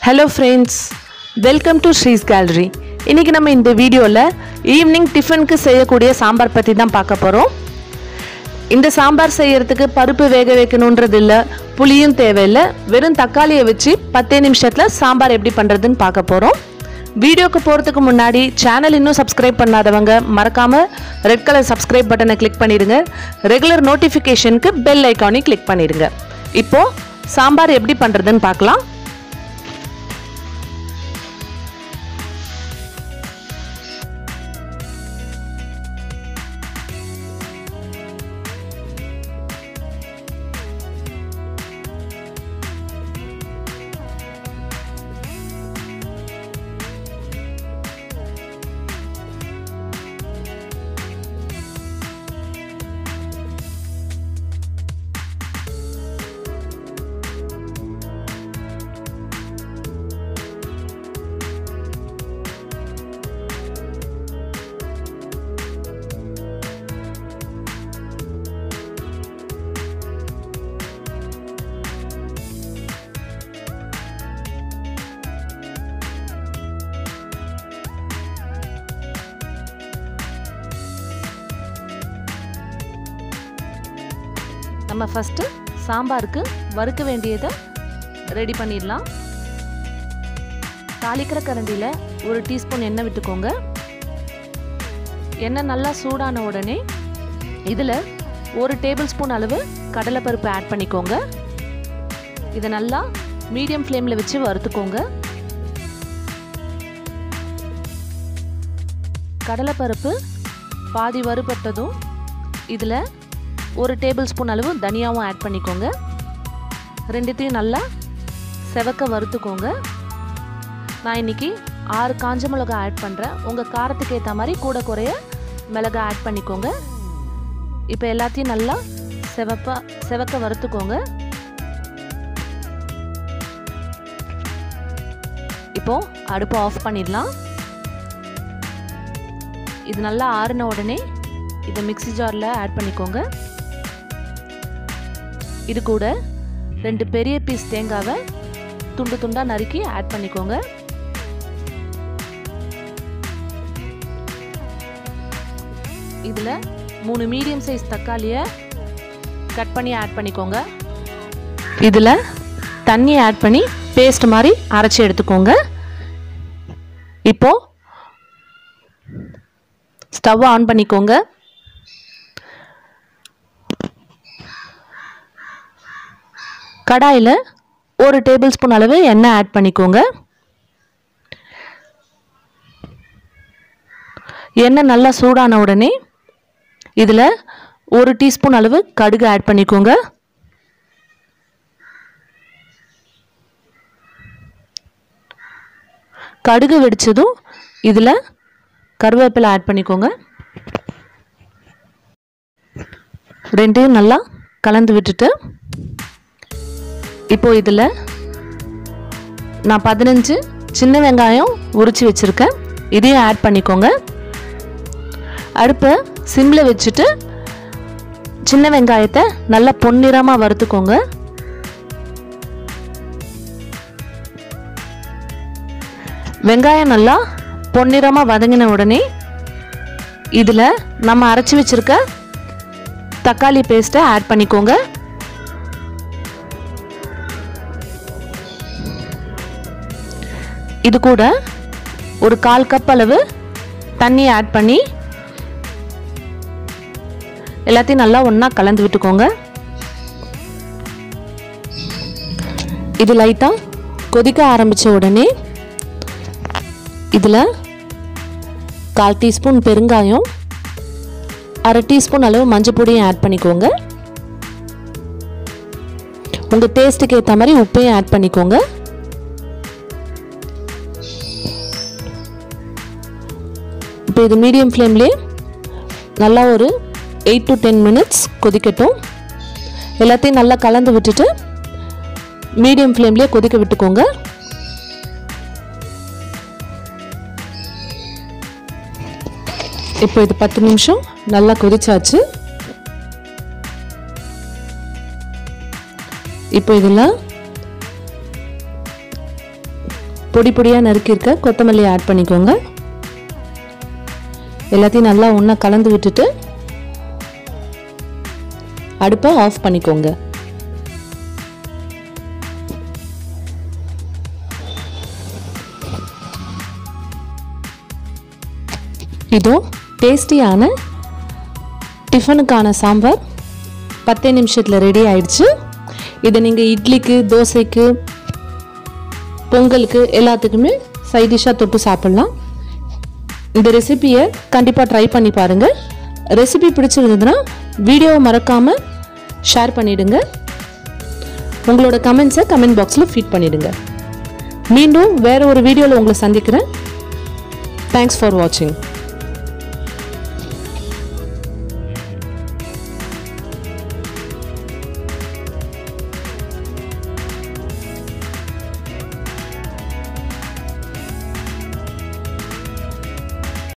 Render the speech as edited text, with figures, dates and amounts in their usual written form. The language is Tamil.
Hello friends, welcome to Shree's Gallery. இன்னைக்கு நம்ம இந்த வீடியோல ஈவினிங் டிஃபனுக்கு செய்யக்கூடிய சாம்பார் பத்தி தான் பார்க்க போறோம். இந்த சாம்பார் செய்யிறதுக்கு பருப்பு வேக வைக்கணும்ன்றது இல்ல, புளியும் தேவையில்லை. வெறும் தக்காளியை வச்சு 10 நிமிஷத்துல சாம்பார் எப்படி பண்றதுன்னு பார்க்க போறோம். வீடியோக்கு போறதுக்கு முன்னாடி சேனல் இன்னும் சப்ஸ்கிரைப் பண்ணாதவங்க மறக்காம ரெட் கலர் சப்ஸ்கிரைப் பட்டனை கிளிக் பண்ணிடுங்க. ரெகுலர் நோட்டிஃபிகேஷனுக்கு பெல் ஐகானை கிளிக் பண்ணிடுங்க. இப்போ சாம்பார் எப்படி பண்றதுன்னு பார்க்கலாம். நம்ம ஃபர்ஸ்ட் சாம்பாருக்கு வறுக்க வேண்டியதை ரெடி பண்ணிடலாம். தாளிக்கிற கரண்டியில் 1 டீஸ்பூன் எண்ணெய் விட்டுக்கோங்க. எண்ணெய் நல்லா சூடான உடனே இதில் 1 டேபிள் ஸ்பூன் அளவு கடலைப்பருப்பு ஆட் பண்ணிக்கோங்க. இதை நல்லா மீடியம் ஃப்ளேமில் வச்சு வறுத்துக்கோங்க. கடலைப்பருப்பு பாதி வறுபட்டதும் இதில் 1 டேபிள் ஸ்பூன் அளவு தனியாவும் ஆட் பண்ணிக்கோங்க. ரெண்டுத்தையும் நல்லா செவக்க வறுத்துக்கோங்க. நான் இன்னைக்கு 6 காஞ்ச மிளகாய் ஆட் பண்ணுறேன். உங்கள் காரத்துக்கு ஏற்ற மாதிரி கூட குறைய மிளகாய் ஆட் பண்ணிக்கோங்க. இப்போ எல்லாத்தையும் நல்லா செவக்க வறுத்துக்கோங்க. இப்போ அடுப்பை ஆஃப் பண்ணிடலாம். இது நல்லா ஆறின உடனே இதை மிக்ஸி ஜாரில் ஆட் பண்ணிக்கோங்க. இது கூட 2 பெரிய பீஸ் தேங்காவை துண்டு துண்டா நறுக்கி ஆட் பண்ணிக்கோங்க. இதுல 3 மீடியம் சைஸ் தக்காளியை கட் பண்ணி ஆட் பண்ணிக்கோங்க. இதுல தண்ணி ஆட் பண்ணி பேஸ்ட் மாதிரி அரைச்சி எடுத்துக்கோங்க. இப்போ ஸ்டவ் ஆன் பண்ணிக்கோங்க. கடாயில் 1 டேபிள் ஸ்பூன் அளவு எண்ணெய் ஆட் பண்ணிக்கோங்க. எண்ணெய் நல்லா சூடான உடனே இதில் 1 டீஸ்பூன் அளவு கடுகு ஆட் பண்ணிக்கோங்க. கடுகு வெடிச்சதும் இதில் கருவேப்பிலை ஆட் பண்ணிக்கோங்க. ரெண்டையும் நல்லா கலந்து விட்டுட்டு இப்போ இதில் நான் 15 சின்ன வெங்காயம் உரிச்சு வச்சுருக்கேன். இதையும் ஆட் பண்ணிக்கோங்க. அடுப்பை சிம்மில் வச்சுட்டு சின்ன வெங்காயத்தை நல்லா பொன்னிறமாக வறுத்துக்கோங்க. வெங்காயம் நல்லா பொன்னிறமாக வதங்கின உடனே இதில் நம்ம அரைச்சி வச்சுருக்க தக்காளி பேஸ்ட்டை ஆட் பண்ணிக்கோங்க. இது கூட ஒரு 1/4 கப் அளவு தண்ணி ஆட் பண்ணி எல்லாத்தையும் நல்லா ஒன்றா கலந்து விட்டுக்கோங்க. இது லைட்டாக கொதிக்க ஆரம்பித்த உடனே இதில் 1/4 டீஸ்பூன் பெருங்காயம், 1/2 டீஸ்பூன் அளவு மஞ்சள் பொடியும் ஆட் பண்ணிக்கோங்க. உங்கள் டேஸ்ட்டுக்கு ஏற்ற மாதிரி உப்பையும் ஆட் பண்ணிக்கோங்க. இப்போ இது மீடியம் ஃப்ளேம்லேயே நல்லா ஒரு 8 to 10 மினிட்ஸ் கொதிக்கட்டும். எல்லாத்தையும் நல்லா கலந்து விட்டுட்டு மீடியம் ஃப்ளேம்லேயே கொதிக்க விட்டுக்கோங்க. இப்போ இது 10 நிமிஷம் நல்லா கொதிச்சாச்சு. இப்போ இதில் பொடி பொடியாக நறுக்கியிருக்க கொத்தமல்லி ஆட் பண்ணிக்கோங்க. எல்லாத்தையும் நல்லா ஒன்றா கலந்து விட்டுட்டு அடுப்பை ஆஃப் பண்ணிக்கோங்க. இதோ டேஸ்டியான டிஃபனுக்கான சாம்பார் 10 நிமிஷத்தில் ரெடி ஆயிடுச்சு. இதை நீங்கள் இட்லிக்கு, தோசைக்கு, பொங்கலுக்கு எல்லாத்துக்குமே சைட் டிஷ்ஷாக தொட்டு சாப்பிட்லாம். இந்த ரெசிபியை கண்டிப்பாக ட்ரை பண்ணி பாருங்கள். ரெசிபி பிடிச்சிருந்ததுன்னா வீடியோவை மறக்காமல் ஷேர் பண்ணிவிடுங்க. உங்களோட கமெண்ட்ஸை கமெண்ட் பாக்ஸில் ஃபீட் பண்ணிவிடுங்க. மீண்டும் வேறு ஒரு வீடியோவில் உங்களை சந்திக்கிறேன். தேங்க்ஸ் ஃபார் வாட்சிங்.